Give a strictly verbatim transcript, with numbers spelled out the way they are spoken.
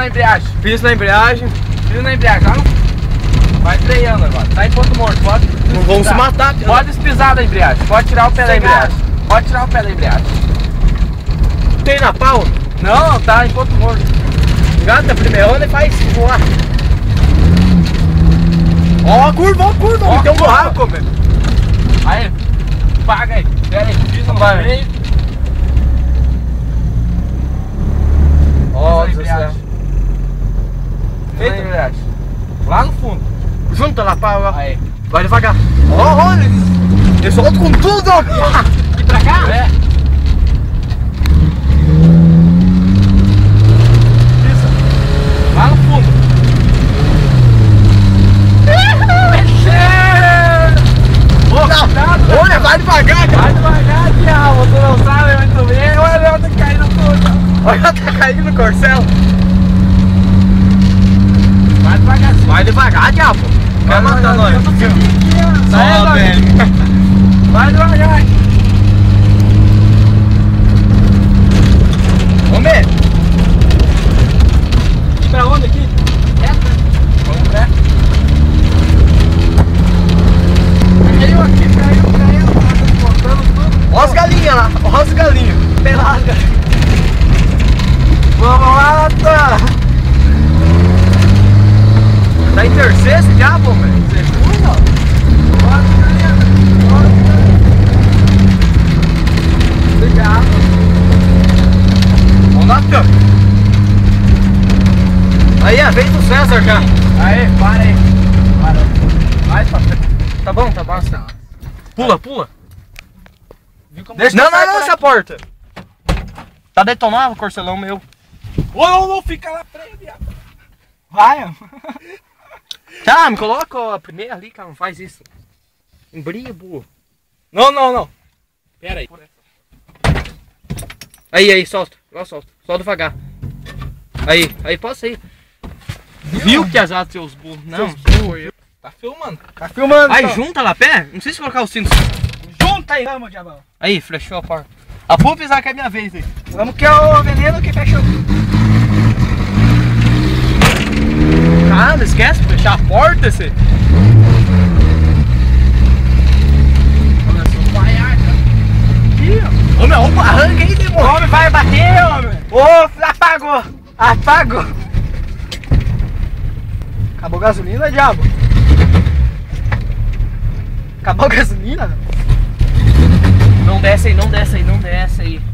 na embreagem. Piso na embreagem. Piso na embreagem, já não... Vai freando agora. Tá em ponto morto, pode... Não vamos se matar, cara. Pode despisar da embreagem. Pode tirar o pé da embreagem. Pode tirar o pé da embreagem. Tem na pau? Não, tá em ponto morto. Gata primeirona e faz voar. Ó a curva, ó a curva. Ó, tem um curva. buraco, velho. Aí, paga aí. Pera aí, pisa no Vai. meio. Ó, Pisa na embreagem. Pisa na embreagem. Lá no fundo. Junta lá, pau, ó. Aí. Vai devagar. Ó, olha. Eu solto com tudo, ó. E pra cá? É. Pisa. Lá no fundo. Olha, vai devagar, cara. Vai devagar, diabo. Tu não sabe muito bem. Olha, tá caindo tudo. Olha, tá caindo no corcel. Vai devagar. Vai devagar, diabo. Vai matar nós. Sai, velho. Vai devagar. Homem. E pra onde aqui? Reto. Vamos pra. Caiu aqui, caiu, caiu. Tá botando tudo. Ó as galinhas lá. Ó as galinhas. Pelada. Vamos lá, tá. Tá em terceiro esse diabo, velho? Segundo, ó. Bora, galera. Bora, obrigado. Vamos lá, Tam. Aí, a vez do César já. Aí, para aí. Para. Mais pra frente. Tá bom, tá bom. Pula, pula. Viu como Deixa não, não, não, essa porta. Tá detonado o corcelão meu. Ô, não, não, fica lá preso, diabo. Vai, ó. Tá, me coloca a primeira ali, cara, não faz isso. Embria, burro. Não, não, não. Pera aí. Aí, aí, solta. Agora solta. Solta devagar. Aí, aí, passa aí. Viu que azar seus burros? Não. Seus burros. Tá filmando. Tá filmando. Aí, então. junta lá, pé. Não precisa colocar o cinto. Junta aí, vamos, diabão. Aí, flechou a porta. A pula pisar que é minha vez aí. Vamos que é o veneno que fechou. Ah, não esquece de fechar a porta, esse. Ô meu, opa, arranca aí, demônio. O homem vai bater, homem. Ô, apagou. Apagou. Acabou a gasolina, diabo. Acabou a gasolina? Não desce aí, não desce aí, não desce aí.